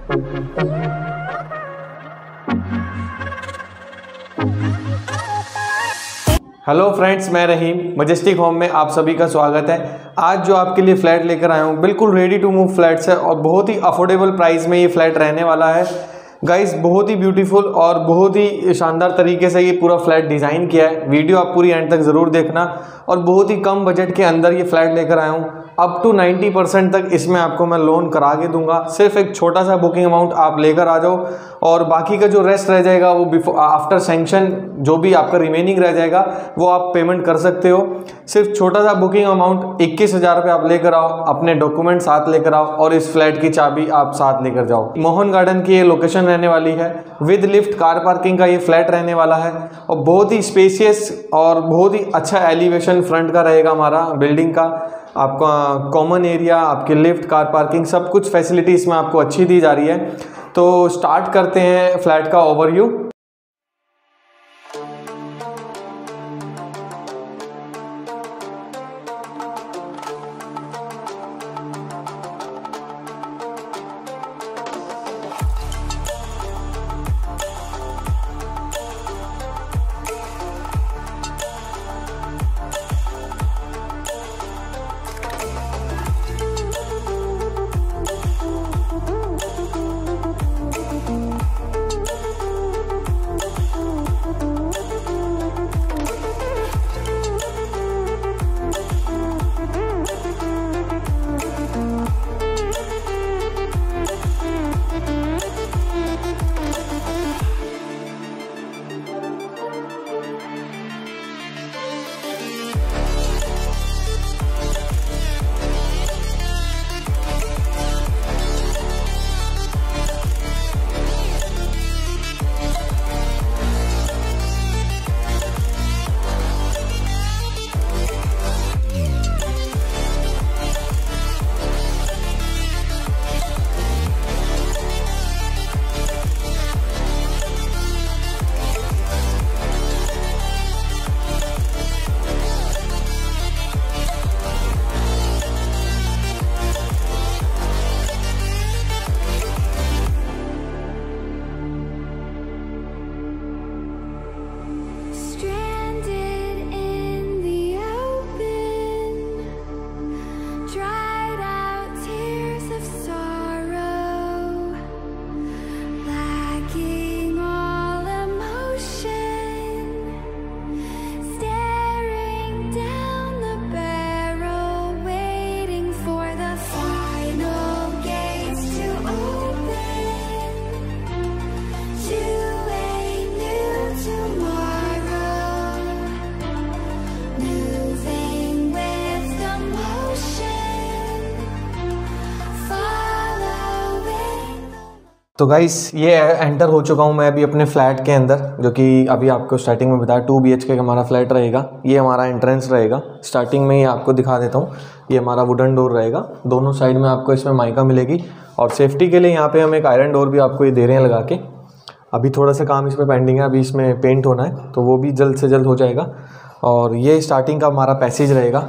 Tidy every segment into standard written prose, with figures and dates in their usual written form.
Hello friends, मैं रहीम majestic home में आप सभी का स्वागत है। आज जो आपके लिए फ्लैट लेकर आया हूँ बिल्कुल रेडी टू मूव फ्लैट्स है और बहुत ही अफोर्डेबल प्राइस में ये फ्लैट रहने वाला है। गाइस, बहुत ही ब्यूटीफुल और बहुत ही शानदार तरीके से ये पूरा फ्लैट डिज़ाइन किया है। वीडियो आप पूरी एंड तक ज़रूर देखना। और बहुत ही कम बजट के अंदर ये फ्लैट लेकर आया हूँ। अप टू 90% तक इसमें आपको मैं लोन करा के दूंगा। सिर्फ एक छोटा सा बुकिंग अमाउंट आप लेकर आ जाओ और बाकी का जो रेस्ट रह जाएगा वो आफ्टर सैंक्शन जो भी आपका रिमेनिंग रह जाएगा वो आप पेमेंट कर सकते हो। सिर्फ छोटा सा बुकिंग अमाउंट 21,000 रुपये आप लेकर आओ, अपने डॉक्यूमेंट साथ लेकर आओ और इस फ्लैट की चाबी आप साथ लेकर जाओ। मोहन गार्डन की ये लोकेशन रहने वाली है। विद लिफ्ट कार पार्किंग का ये फ्लैट रहने वाला है और बहुत ही स्पेसियस और बहुत ही अच्छा एलिवेशन फ्रंट का रहेगा हमारा बिल्डिंग का। आपका कॉमन एरिया, आपके लिफ्ट, कार पार्किंग, सब कुछ फैसिलिटी इसमें आपको अच्छी दी जा रही है। तो स्टार्ट करते हैं फ्लैट का ओवरव्यू। तो गाइस, ये एंटर हो चुका हूँ मैं अभी अपने फ्लैट के अंदर, जो कि अभी आपको स्टार्टिंग में बताया 2 BHK का हमारा फ्लैट रहेगा। ये हमारा एंट्रेंस रहेगा। स्टार्टिंग में ही आपको दिखा देता हूँ, ये हमारा वुडन डोर रहेगा। दोनों साइड में आपको इसमें माइका मिलेगी और सेफ्टी के लिए यहाँ पे हम एक आयरन डोर भी आपको ये दे रहे हैं लगा के। अभी थोड़ा सा काम इसमें पेंडिंग है, अभी इसमें पेंट होना है तो वो भी जल्द से जल्द हो जाएगा। और ये स्टार्टिंग का हमारा पैसेज रहेगा।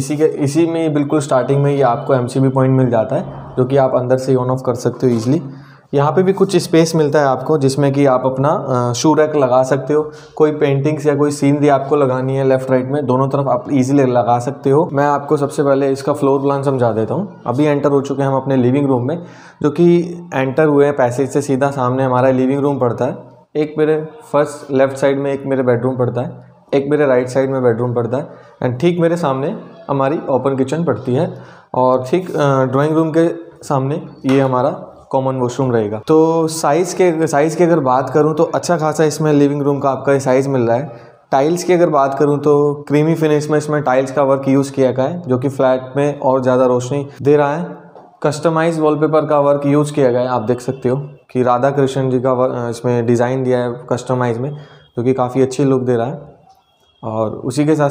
इसी में बिल्कुल स्टार्टिंग में ये आपको MCB पॉइंट मिल जाता है, जो कि आप अंदर से ऑन ऑफ कर सकते हो ईजिली। यहाँ पे भी कुछ स्पेस मिलता है आपको, जिसमें कि आप अपना शू रैक लगा सकते हो। कोई पेंटिंग्स या कोई सीनरी आपको लगानी है लेफ्ट राइट में, दोनों तरफ आप इजीली लगा सकते हो। मैं आपको सबसे पहले इसका फ्लोर प्लान समझा देता हूँ। अभी एंटर हो चुके हैं हम अपने लिविंग रूम में, जो कि एंटर हुए हैं पैसेज से सीधा सामने हमारा लिविंग रूम पड़ता है। एक मेरे फर्स्ट लेफ्ट साइड में एक मेरे बेडरूम पड़ता है, एक मेरे राइट साइड में बेडरूम पड़ता है एंड ठीक मेरे सामने हमारी ओपन किचन पड़ती है। और ठीक ड्राइंग रूम के सामने ये हमारा कॉमन वॉशरूम रहेगा। तो साइज़ की अगर बात करूं तो अच्छा खासा इसमें लिविंग रूम का आपका साइज़ मिल रहा है। टाइल्स की अगर बात करूं तो क्रीमी फिनिश में इसमें टाइल्स का वर्क यूज़ किया गया है, जो कि फ्लैट में और ज़्यादा रोशनी दे रहा है। कस्टमाइज वॉलपेपर का वर्क यूज़ किया गया है। आप देख सकते हो कि राधा कृष्ण जी का इसमें डिज़ाइन दिया है कस्टमाइज में, जो कि काफ़ी अच्छी लुक दे रहा है। और उसी के साथ साथ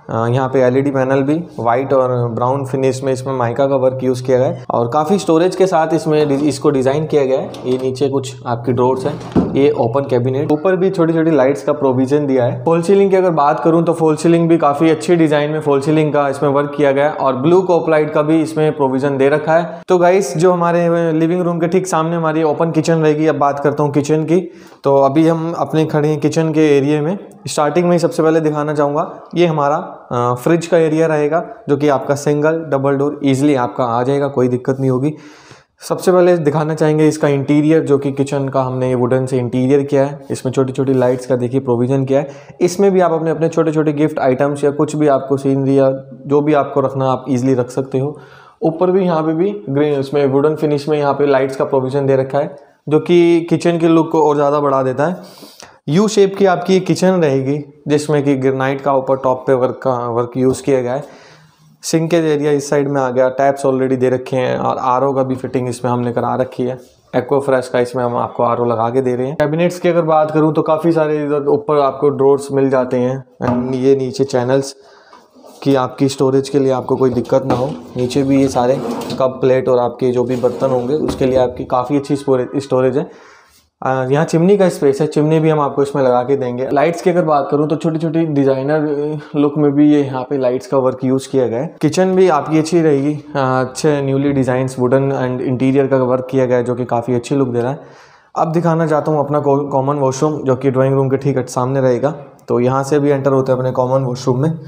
यहाँ पे एलईडी पैनल भी वाइट और ब्राउन फिनिश में इसमें माइका का वर्क यूज़ किया गया है और काफ़ी स्टोरेज के साथ इसमें इसको डिज़ाइन किया गया है। ये नीचे कुछ आपकी ड्रॉर्स हैं, ये ओपन कैबिनेट, ऊपर भी छोटी छोटी लाइट्स का प्रोविजन दिया है। फॉल सीलिंग की अगर बात करूँ तो फॉल सीलिंग भी काफ़ी अच्छी डिज़ाइन में फॉल सीलिंग का इसमें वर्क किया गया है और ब्लू कॉप लाइट का भी इसमें प्रोविजन दे रखा है। तो गाइस जो हमारे लिविंग रूम के ठीक सामने हमारी ओपन किचन रहेगी। अब बात करता हूँ किचन की। तो अभी हम अपने खड़े हैं किचन के एरिया में। स्टार्टिंग में ही सबसे पहले दिखाना चाहूँगा ये हमारा फ्रिज का एरिया रहेगा, जो कि आपका सिंगल डबल डोर ईजिली आपका आ जाएगा, कोई दिक्कत नहीं होगी। सबसे पहले दिखाना चाहेंगे इसका इंटीरियर, जो कि किचन का हमने वुडन से इंटीरियर किया है। इसमें छोटी छोटी लाइट्स का देखिए प्रोविज़न किया है। इसमें भी आप अपने अपने छोटे छोटे गिफ्ट आइटम्स या कुछ भी आपको सीनरी या जो भी आपको रखना आप इजीली रख सकते हो। ऊपर भी यहाँ पे भी ग्रीन उसमें वुडन फिनिश में यहाँ पे लाइट्स का प्रोविज़न दे रखा है, जो कि किचन के लुक को और ज़्यादा बढ़ा देता है। यू शेप की आपकी किचन रहेगी, जिसमें कि ग्रेनाइट का ऊपर टॉप पे वर्क यूज़ किया गया है। सिंक के एरिया इस साइड में आ गया, टैप्स ऑलरेडी दे रखे हैं और आरओ का भी फिटिंग इसमें हमने करा रखी है। एक्वा फ्रेश का इसमें हम आपको आरओ लगा के दे रहे हैं। कैबिनेट्स की अगर बात करूं तो काफ़ी सारे इधर ऊपर आपको ड्रॉर्स मिल जाते हैं एंड ये नीचे चैनल्स की आपकी स्टोरेज के लिए आपको कोई दिक्कत ना हो। नीचे भी ये सारे कप प्लेट और आपके जो भी बर्तन होंगे उसके लिए आपकी काफ़ी अच्छी स्टोरेज है। यहाँ चिमनी का स्पेस है, चिमनी भी हम आपको इसमें लगा के देंगे। लाइट्स की अगर बात करूँ तो छोटी छोटी डिज़ाइनर लुक में भी ये यहाँ पे लाइट्स का वर्क यूज़ किया गया है। किचन भी आपकी अच्छी रहेगी, अच्छे newly designs wooden and interior का वर्क किया गया है, जो कि काफ़ी अच्छी लुक दे रहा है। अब दिखाना चाहता हूँ अपना कॉमन वॉशरूम, जो कि ड्राइंग रूम के ठीक सामने रहेगा। तो यहाँ से भी एंटर होते हैं अपने कॉमन वॉशरूम में।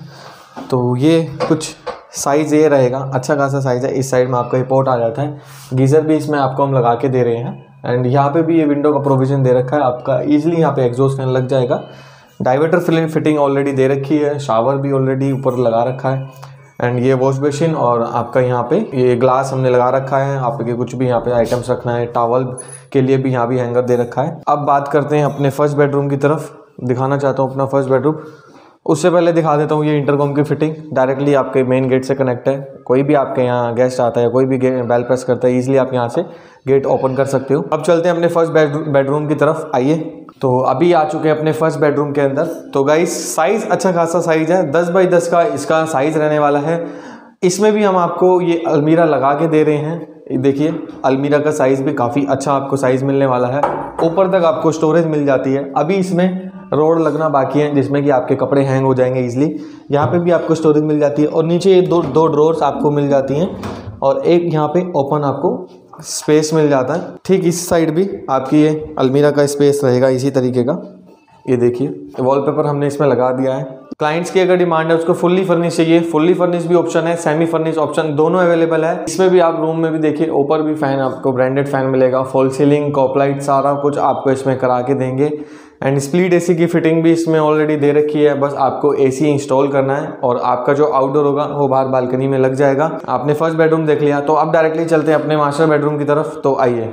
तो ये कुछ साइज़ ये रहेगा, अच्छा खासा साइज़ है। इस साइड में आपका पोर्ट आ जाता है, गीज़र भी इसमें आपको हम लगा के दे रहे हैं एंड यहाँ पे भी ये विंडो का प्रोविज़न दे रखा है आपका, इजीली यहाँ पे एग्जॉस्ट फैन लग जाएगा। डाइवर्टर फिटिंग ऑलरेडी दे रखी है, शावर भी ऑलरेडी ऊपर लगा रखा है एंड ये वॉश बेसिन और आपका यहाँ पे ये ग्लास हमने लगा रखा है। आपके कुछ भी यहाँ पे आइटम्स रखना है, टॉवल के लिए भी यहाँ भी हैंगर दे रखा है। अब बात करते हैं अपने फर्स्ट बेडरूम की तरफ। दिखाना चाहता हूँ अपना फर्स्ट बेडरूम। उससे पहले दिखा देता हूँ ये इंटरकॉम की फिटिंग डायरेक्टली आपके मेन गेट से कनेक्ट है। कोई भी आपके यहाँ गेस्ट आता है, कोई भी बेल प्रेस करता है, ईजिली आप यहाँ से गेट ओपन कर सकते हो। अब चलते हैं अपने फर्स्ट बेडरूम की तरफ, आइए। तो अभी आ चुके हैं अपने फर्स्ट बेडरूम के अंदर। तो गाइस साइज़ अच्छा खासा साइज़ है, 10 बाई 10 का इसका साइज़ रहने वाला है। इसमें भी हम आपको ये अलमीरा लगा के दे रहे हैं। देखिए अलमीरा का साइज़ भी काफ़ी अच्छा आपको साइज़ मिलने वाला है। ऊपर तक आपको स्टोरेज मिल जाती है। अभी इसमें रोड लगना बाकी है, जिसमें कि आपके कपड़े हैंग हो जाएंगे इजीली। यहाँ पे भी आपको स्टोरेज मिल जाती है और नीचे ये दो ड्रॉर्स आपको मिल जाती हैं और एक यहाँ पे ओपन आपको स्पेस मिल जाता है। ठीक इस साइड भी आपकी ये अलमीरा का स्पेस रहेगा इसी तरीके का। ये देखिए वॉलपेपर हमने इसमें लगा दिया है। क्लाइंट्स की अगर डिमांड है उसको फुल्ली फर्निश चाहिए, फुल्ली फर्निश भी ऑप्शन है, सेमी फर्निश ऑप्शन दोनों अवेलेबल है। इसमें भी आप रूम में भी देखिए ऊपर भी फैन आपको ब्रांडेड फैन मिलेगा, फॉल सीलिंग कॉप लाइट सारा कुछ आपको इसमें करा के देंगे एंड स्प्लिट एसी की फिटिंग भी इसमें ऑलरेडी दे रखी है। बस आपको एसी इंस्टॉल करना है और आपका जो आउटडोर होगा वो बाहर बालकनी में लग जाएगा। आपने फर्स्ट बेडरूम देख लिया, तो अब डायरेक्टली चलते हैं अपने मास्टर बेडरूम की तरफ। तो आइए,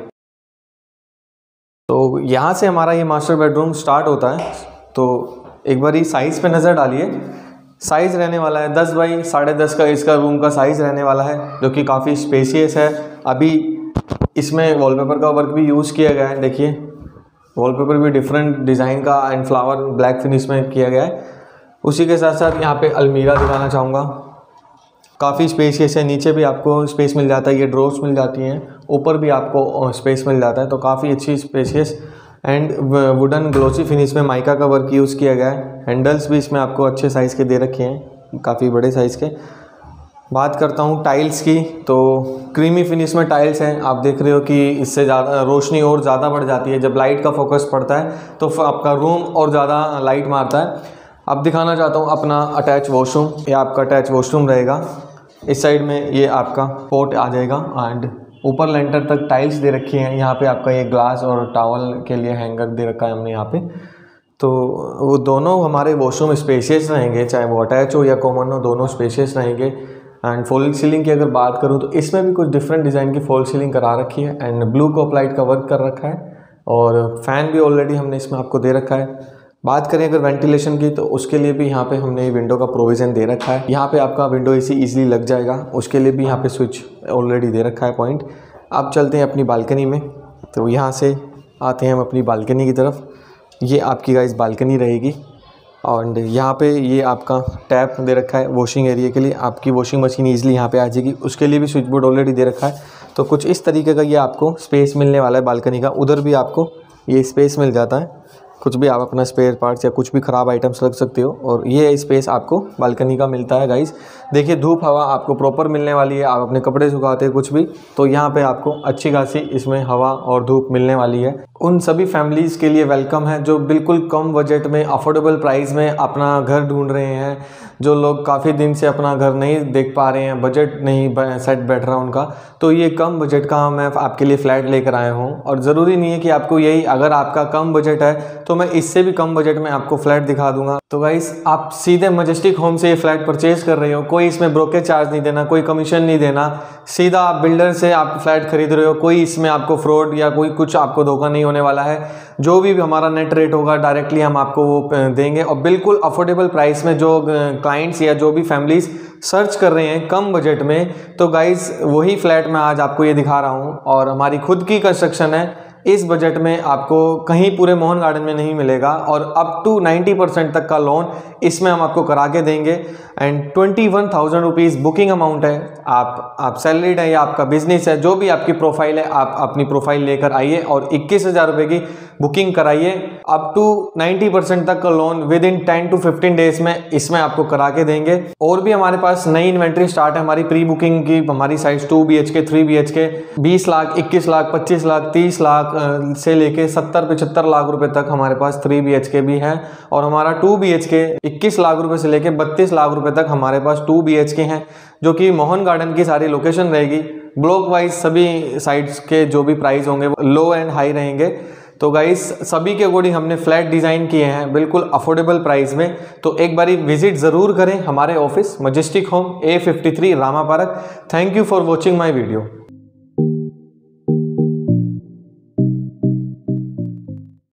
तो यहाँ से हमारा ये मास्टर बेडरूम स्टार्ट होता है। तो एक बार साइज़ पे नज़र डालिए। साइज़ रहने वाला है 10 बाई 10.5 का इसका रूम का साइज़ रहने वाला है, जो कि काफ़ी स्पेशियस है। अभी इसमें वॉलपेपर का वर्क भी यूज़ किया गया है। देखिए वॉलपेपर भी डिफरेंट डिज़ाइन का एंड फ्लावर ब्लैक फिनिश में किया गया है। उसी के साथ साथ यहाँ पे अलमीरा दिखाना चाहूँगा, काफ़ी स्पेशियस है। नीचे भी आपको स्पेस मिल जाता है, ये ड्रॉर्स मिल जाती हैं, ऊपर भी आपको स्पेस मिल जाता है। तो काफ़ी अच्छी spacious and wooden glossy finish में माइका का वर्क यूज़ किया गया है। हैंडल्स भी इसमें आपको अच्छे साइज़ के दे रखे हैं, काफ़ी बड़े साइज़ के। बात करता हूँ टाइल्स की, तो क्रीमी फिनिश में टाइल्स हैं। आप देख रहे हो कि इससे ज़्यादा रोशनी और ज़्यादा बढ़ जाती है। जब लाइट का फोकस पड़ता है तो आपका रूम और ज़्यादा लाइट मारता है। अब दिखाना चाहता हूँ अपना अटैच वॉशरूम। ये आपका अटैच वॉशरूम रहेगा। इस साइड में ये आपका पोर्ट आ जाएगा एंड ऊपर लेंटर तक टाइल्स दे रखी हैं। यहाँ पे आपका ये ग्लास और टॉवल के लिए हैंगर दे रखा है हमने यहाँ पे। तो वो दोनों हमारे वॉशरूम स्पेशियस रहेंगे, चाहे वो अटैच हो या कॉमन हो, दोनों स्पेशियस रहेंगे। एंड फॉल सीलिंग की अगर बात करूँ तो इसमें भी कुछ डिफरेंट डिज़ाइन की फॉल सीलिंग करा रखी है एंड ब्लू कॉप लाइट का वर्क कर रखा है और फैन भी ऑलरेडी हमने इसमें आपको दे रखा है। बात करें अगर वेंटिलेशन की, तो उसके लिए भी यहाँ पे हमने विंडो का प्रोविज़न दे रखा है। यहाँ पे आपका विंडो एसी इजीली लग जाएगा, उसके लिए भी यहाँ पे स्विच ऑलरेडी दे रखा है पॉइंट। अब चलते हैं अपनी बालकनी में। तो यहाँ से आते हैं हम अपनी बालकनी की तरफ। ये आपकी गाइस बालकनी रहेगी। और यहाँ पे ये आपका टैप दे रखा है वॉशिंग एरिया के लिए, आपकी वॉशिंग मशीन ईजिली यहाँ पे आ जाएगी, उसके लिए भी स्विच बोर्ड ऑलरेडी दे रखा है। तो कुछ इस तरीके का ये आपको स्पेस मिलने वाला है बालकनी का। उधर भी आपको ये स्पेस मिल जाता है, कुछ भी आप अपना स्पेयर पार्ट्स या कुछ भी ख़राब आइटम्स रख सकते हो, और ये स्पेस आपको बालकनी का मिलता है गाइस। देखिए धूप हवा आपको प्रॉपर मिलने वाली है, आप अपने कपड़े सुखाते हैं कुछ भी, तो यहाँ पे आपको अच्छी खासी इसमें हवा और धूप मिलने वाली है। उन सभी फैमिलीज़ के लिए वेलकम है जो बिल्कुल कम बजट में अफोर्डेबल प्राइस में अपना घर ढूंढ रहे हैं, जो लोग काफ़ी दिन से अपना घर नहीं देख पा रहे हैं, बजट नहीं सेट बैठ रहा उनका, तो ये कम बजट का मैं आपके लिए फ़्लैट लेकर आया हूँ। और ज़रूरी नहीं है कि आपको यही, अगर आपका कम बजट है तो मैं इससे भी कम बजट में आपको फ्लैट दिखा दूंगा। तो गाइस आप सीधे मजेस्टिक होम से ये फ्लैट परचेज कर रहे हो, कोई इसमें ब्रोकरेज चार्ज नहीं देना, कोई कमीशन नहीं देना, सीधा आप बिल्डर से आप फ्लैट खरीद रहे हो, कोई इसमें आपको फ्रॉड या कोई कुछ आपको धोखा नहीं होने वाला है। जो भी हमारा नेट रेट होगा डायरेक्टली हम आपको वो देंगे, और बिल्कुल अफोर्डेबल प्राइस में। जो क्लाइंट्स या जो भी फैमिलीज सर्च कर रहे हैं कम बजट में, तो गाइस वही फ्लैट मैं आज आपको ये दिखा रहा हूँ। और हमारी खुद की कंस्ट्रक्शन है, इस बजट में आपको कहीं पूरे मोहन गार्डन में नहीं मिलेगा, और अप टू 90% तक का लोन इसमें हम आपको करा के देंगे। एंड 21,000 रुपीज़ बुकिंग अमाउंट है। आप सैलरीड है या आपका बिजनेस है, जो भी आपकी प्रोफाइल है, आप अपनी प्रोफाइल लेकर आइए और 21,000 रुपये की बुकिंग कराइए। अप टू 90% तक का loan with in 10 to 15 days में इसमें आपको करा के देंगे। और भी हमारे पास नई इन्वेंट्री स्टार्ट है हमारी प्री बुकिंग की। हमारी size 2 BHK 3 BHK 20 lakh 21 lakh 25 lakh 30 lakh से लेके 70-75 लाख रुपए तक हमारे पास 3 BHK भी है। और हमारा 2 BHK 21 लाख रुपए से लेके 32 लाख रुपए तक हमारे पास 2 BHK हैं, जो कि मोहन गार्डन की सारी लोकेशन रहेगी। ब्लॉक वाइज सभी साइट्स के जो भी प्राइस होंगे वो लो एंड हाई रहेंगे। तो गाइस सभी के अकॉर्डिंग हमने फ्लैट डिज़ाइन किए हैं बिल्कुल अफोर्डेबल प्राइस में। तो एक बारी विजिट ज़रूर करें हमारे office majestic home A53 Rama park. Thank you for watching my video.